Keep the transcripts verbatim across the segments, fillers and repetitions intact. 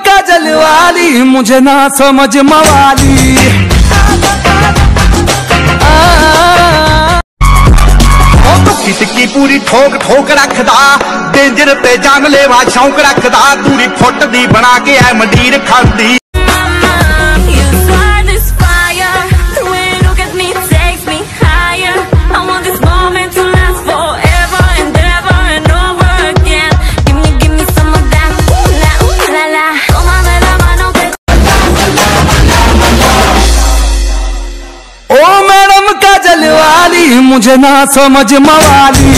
का जलवाली मुझे ना समझ मवाली। कितकी पूरी ठोक ठोक रखदा, डेंजर ते जानलेवा शौक रखदा, पूरी फुट दी बना के है मंडीर खांदी। ओ मैडम का जलवाली मुझे ना समझ मवाली।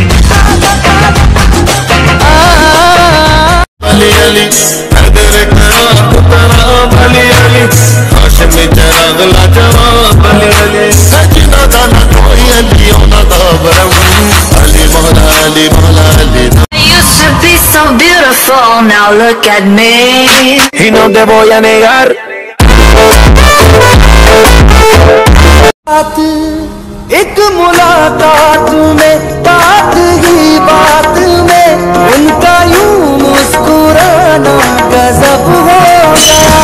अली अली अदर करा पुतरा भली अली हाशमी चराग लाजवाब अली अली सजना दाना कोई अली ओना दाबरम अली मौला अली मौला Ali. Used to be so beautiful, now look at me. Y no te voy a negar. एक मुलाकात में बात ही बात में उनका यूं मुस्कुराना गजब हो गया।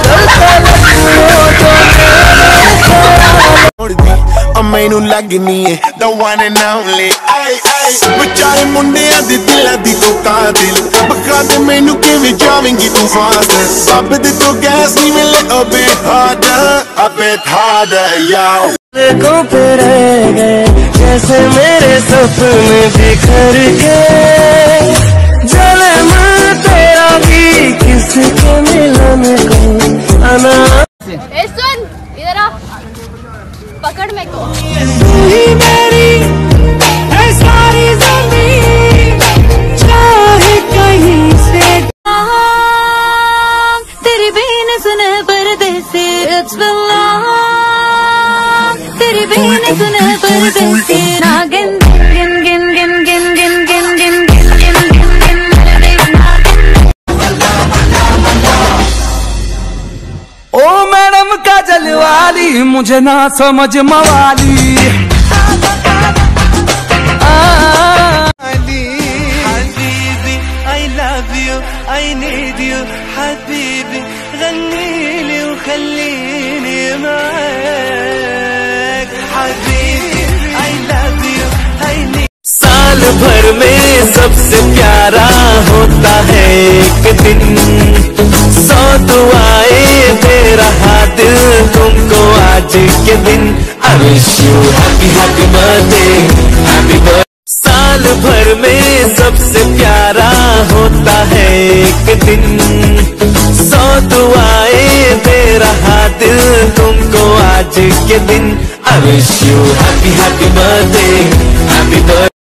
मैनू लगनी है the one and only बेचारे मुंडिया दी दिल दी तो कातिल बखा दे मैनू किवें जावेंगी तू फास्ट सब दे तो गैस नहीं मिले a bit harder a bit harder yo को पे रह गए जैसे मेरे सपने बिखर के जले मैं तेरा भी किसके मिलन को आना। ए सुन इधर आ, पकड़ मेरे को। तू ही मेरी है सारी ज़मीन चाहे कहीं से। तेरी बीन सुने परदेसी it's been long, तेरी बीन सुने परदेसी नागिन गिन गिन गिन गिन गिन गिन गिन गिन गिन गिन गिन मेरे नागिन। ओ मैडम का जलवाली मुझे ना समझ मवाली। حبيبي I love you I need you حبيبي غنيلي وخليني معاك حبيبي I love you I need। साल भर में सबसे प्यारा होता है एक दिन, सौ दुआएं दे रहा दिल तुमको आज के दिन। I wish you happy happy birthday happy birthday। साल भर में सबसे प्यारा होता है एक दिन, सौ दुआएं दे रहा दिल तुमको आज के दिन। I wish you happy happy birthday happy birthday।